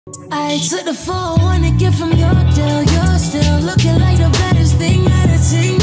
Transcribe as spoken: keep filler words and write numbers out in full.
I took the four one to get from your deal. You're still looking like the baddest thing that I've seen.